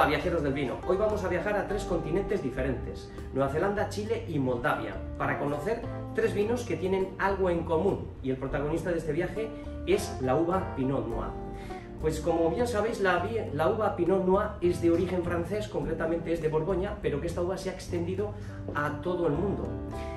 Hola viajeros del vino, hoy vamos a viajar a 3 continentes diferentes, Nueva Zelanda, Chile y Moldavia, para conocer 3 vinos que tienen algo en común y el protagonista de este viaje es la uva Pinot Noir. Pues como bien sabéis, la uva Pinot Noir es de origen francés, concretamente es de Borgoña, pero que esta uva se ha extendido a todo el mundo.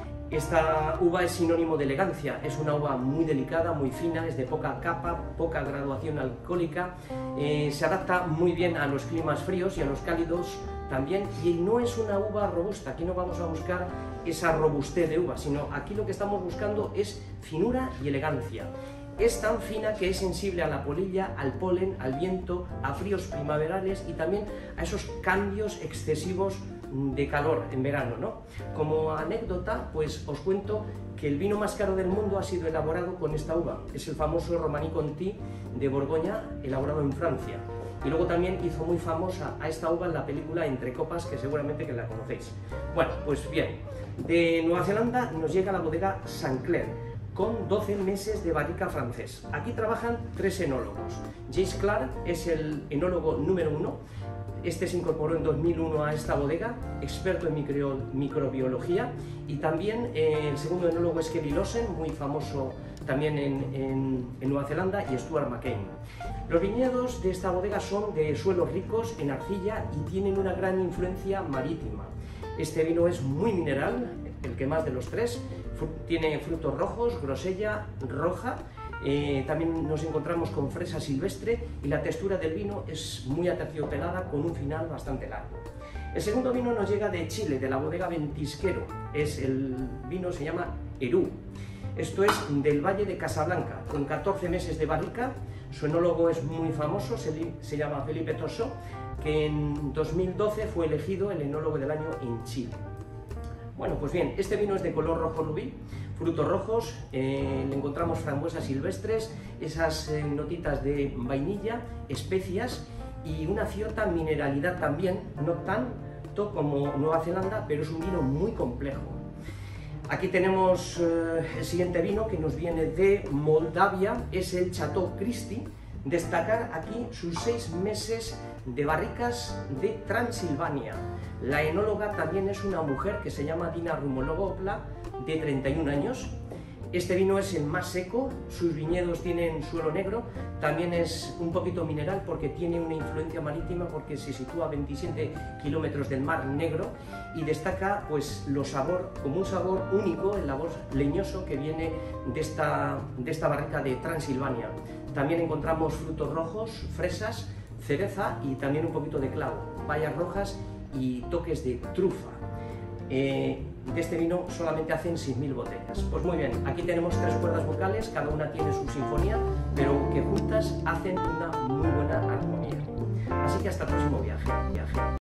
Esta uva es sinónimo de elegancia, es una uva muy delicada, muy fina, es de poca capa, poca graduación alcohólica, se adapta muy bien a los climas fríos y a los cálidos también, y no es una uva robusta. Aquí no vamos a buscar esa robustez de uva, sino aquí lo que estamos buscando es finura y elegancia. Es tan fina que es sensible a la polilla, al polen, al viento, a fríos primaverales y también a esos cambios excesivos de calor en verano, ¿no? Como anécdota, pues os cuento que el vino más caro del mundo ha sido elaborado con esta uva. Es el famoso Romanée Conti de Borgoña, elaborado en Francia. Y luego también hizo muy famosa a esta uva en la película Entre Copas, que seguramente que la conocéis. Bueno, pues bien, de Nueva Zelanda nos llega la bodega St. Clair, con 12 meses de barrica francés. Aquí trabajan 3 enólogos. Jace Clark es el enólogo número 1. Este se incorporó en 2001 a esta bodega, experto en microbiología, y también el segundo enólogo es Kevin Lawson, muy famoso también en Nueva Zelanda, y Stuart McCain. Los viñedos de esta bodega son de suelos ricos en arcilla y tienen una gran influencia marítima. Este vino es muy mineral, el que más de los 3, tiene frutos rojos, grosella roja. También nos encontramos con fresa silvestre y la textura del vino es muy aterciopelada con un final bastante largo. El segundo vino nos llega de Chile, de la bodega Ventisquero. El vino se llama Herú. Esto es del Valle de Casablanca, con 14 meses de barrica. Su enólogo es muy famoso, se llama Felipe Tosso, que en 2012 fue elegido el enólogo del año en Chile. Bueno, pues bien, este vino es de color rojo rubí, frutos rojos, le encontramos frambuesas silvestres, esas notitas de vainilla, especias y una cierta mineralidad también, no tanto como Nueva Zelanda, pero es un vino muy complejo. Aquí tenemos el siguiente vino que nos viene de Moldavia, es el Chateau Christie. Destacar aquí sus 6 meses de barricas de Transilvania. La enóloga también es una mujer que se llama Dina Rumologopla, de 31 años. Este vino es el más seco, sus viñedos tienen suelo negro, también es un poquito mineral porque tiene una influencia marítima porque se sitúa a 27 kilómetros del Mar Negro y destaca pues como un sabor único, el sabor leñoso que viene de esta barrica de Transilvania. También encontramos frutos rojos, fresas, cereza y también un poquito de clavo, bayas rojas y toques de trufa. De este vino solamente hacen 6.000 botellas. Pues muy bien, aquí tenemos 3 cuerdas vocales, cada una tiene su sinfonía, pero que juntas hacen una muy buena armonía. Así que hasta el próximo viaje.